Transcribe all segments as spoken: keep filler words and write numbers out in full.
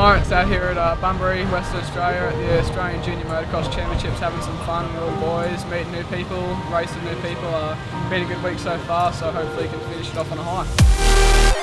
Lawrence out here at uh, Bunbury, Western Australia at the Australian Junior Motocross Championships, having some fun with all the boys, meeting new people, racing new people. Uh, been a good week so far, so hopefully can finish it off on a high.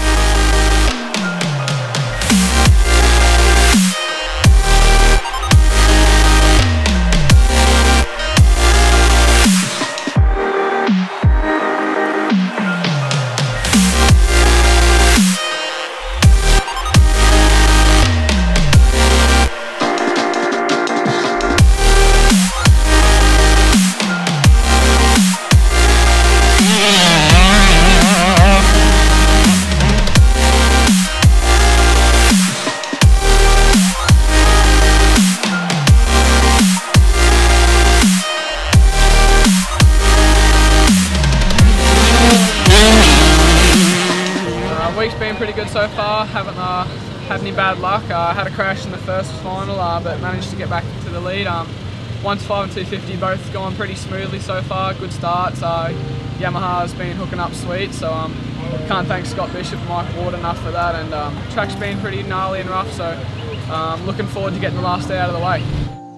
Week's been pretty good so far. Haven't uh, had any bad luck. I uh, had a crash in the first final, uh, but managed to get back to the lead. Um, one to five and two fifty both going pretty smoothly so far. Good starts. Uh, Yamaha's been hooking up sweet, so um, can't thank Scott Bishop and Mike Ward enough for that. And um, track's been pretty gnarly and rough, so um, looking forward to getting the last day out of the way.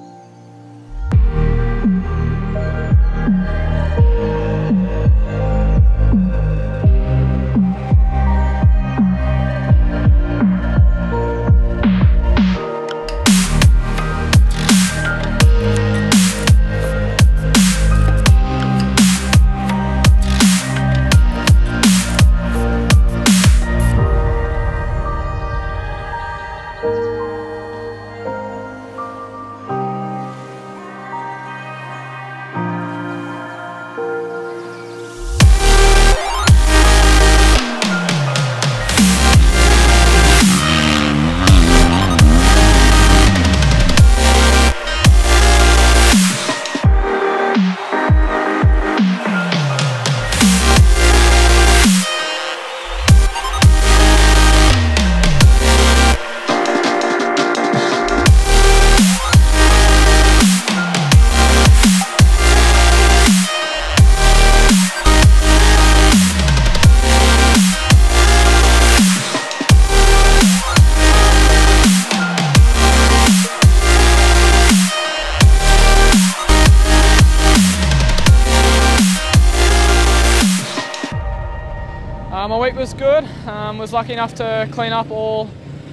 Uh, my week was good. Um, was lucky enough to clean up all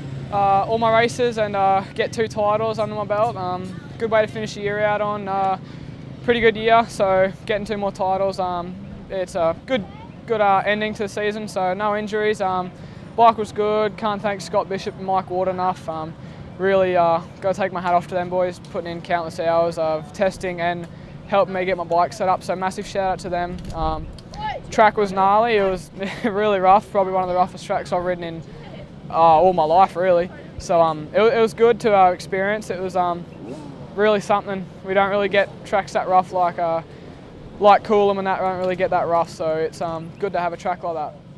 uh, all my races and uh, get two titles under my belt. Um, good way to finish the year out on. Uh, pretty good year, so getting two more titles. Um, it's a good good uh, ending to the season. So no injuries. Um, bike was good. Can't thank Scott Bishop and Mike Ward enough. Um, really uh, got to take my hat off to them boys, putting in countless hours of testing and helping me get my bike set up. So massive shout out to them. Um, Track was gnarly. It was really rough. Probably one of the roughest tracks I've ridden in uh, all my life, really. So um, it, it was good to uh, experience. It was um, really something. We don't really get tracks that rough like uh, like Coolum, and that don't really get that rough. So it's um, good to have a track like that.